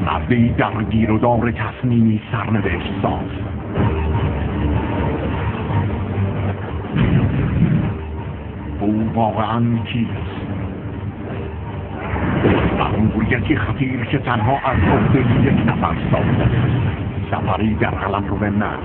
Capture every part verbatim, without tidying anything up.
قبلی در گیر و دار تصمیمی سرنوشت ساز. او واقعا کیست؟ مأموریتی خطیر که تنها از عهده یک نفر ساخته، سفری در قلمرو نسل.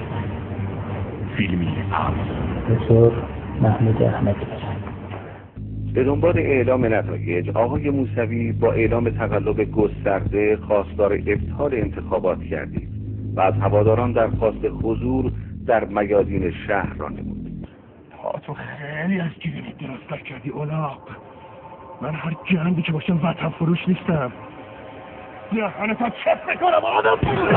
فیلمی از دکتر محمود احمدی. به دنبال اعلام نتایج، آقای موسوی با اعلام تقلب گسترده خواستار ابطال انتخابات گردید و از هواداران درخواست حضور در میادین شهر را نمود. تا تو خیلی از گیری درست کردی اولاق. من هر جنگی که باشم وطن فروش نیستم. دهنه تا چپ بکنم آدم.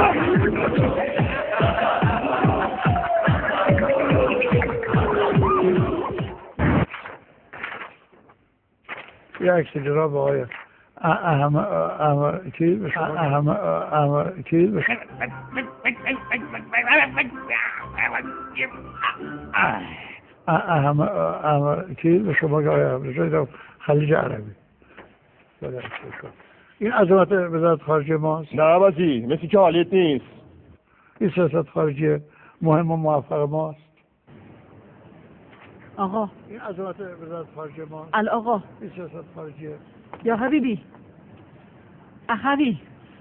یه عکس جناب آقای اهم اهم کی بشه اهم اهم کی بشه اهم اهم کی به شما آقای خلیج عربی. این عظمت وزارت خارجه ماست. نه بازی مثل که حالیت نیست. این سیاست خارجی مهم و موفق ماست. آقا این عظمت وزارت خارجه ماست. الآقا این سیاست خارجی یا حبیبی اخوی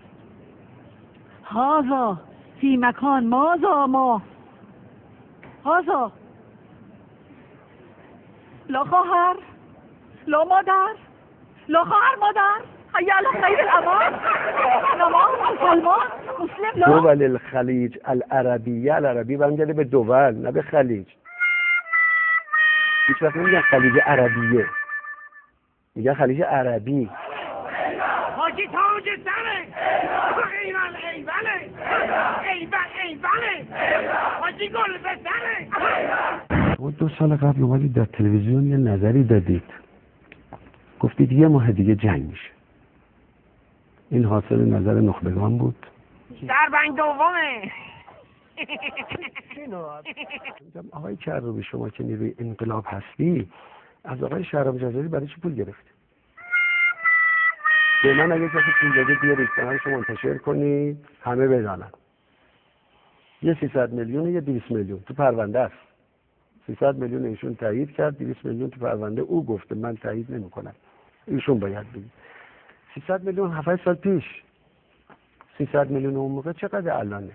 هذا في مكان ماذا ما هذا لا خواهر لا مادر لا خواهر مادر حي على خير الأمان نماز مسلمان مسلم لا دول الخلیج العربیه العربی برمیگرده به دول نه به خلیج. هیچ وقت نمیگن خلیج عربیه، میگن خلیج عربی. حاجی تاج سره ایوان ایوانه ایوان ایوانه حاجی گل به سره. دو سال قبل اومدید در تلویزیون یه نظری دادید، گفتید یه ماه دیگه جنگ میشه. این حاصل نظر نخبگان بود. در بنگ دومه. آقای کروبی شما که نیروی انقلاب هستی، از آقای شهرام جزایری برای چی پول گرفتی؟ به من اگه کسی پول داده بیارید کنارشو منتشر کنید همه بدانن. یه سیصد میلیون یه دویست میلیون تو پرونده است. سیصد میلیون ایشون تایید کرد، دویست میلیون تو پرونده او گفته من تایید نمی‌کنم. ایشون باید بگه. سیصد میلیون هفت سال پیش. سیصد میلیون اون موقع چقدر الانه؟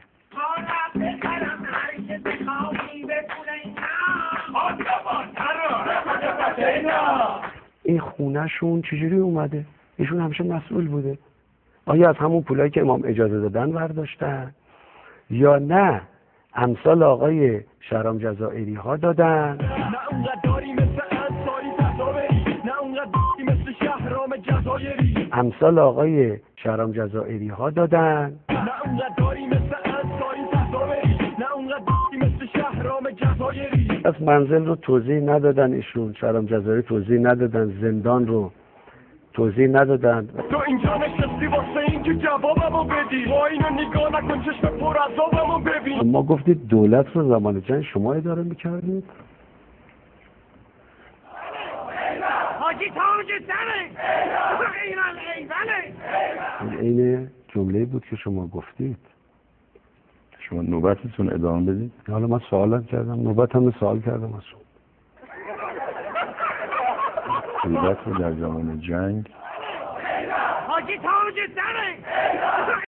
این خونهشون چجوری اومده؟ ایشون همیشه مسئول بوده. آیا از همون پولایی که امام اجازه دادن برداشتن یا نه امثال آقای شهرام جزائری ها دادن؟ نه اونقداری مثل انصاری تظاهری، نه اونقداری مثل شهرام جزائری. امثال آقای شهرام جزائری ها دادن؟ نه اونقداری مثل انصاری تظاهری، نه اونقداری مثل شهرام جزائری. از منزل رو توضیح ندادن ایشون، شهرام جزائری توضیح ندادن، زندان رو توضیح ندادن. تو اینجا نشستی واسه این که جوابمو بدی، با اینو نگاه نکن چشم پر عذابمو ببین. ما گفتید دولت رو زمان جنگ شما اداره میکردید؟ حاجی تاج سره ایوان ایوانه. این جمله بود که شما گفتید. شما نوبتتون ادامه بدید. حالا من سوالم کردم، نوبتم سوال کردم از شما. دولت رو در زمان جنگ حاجی تاج سره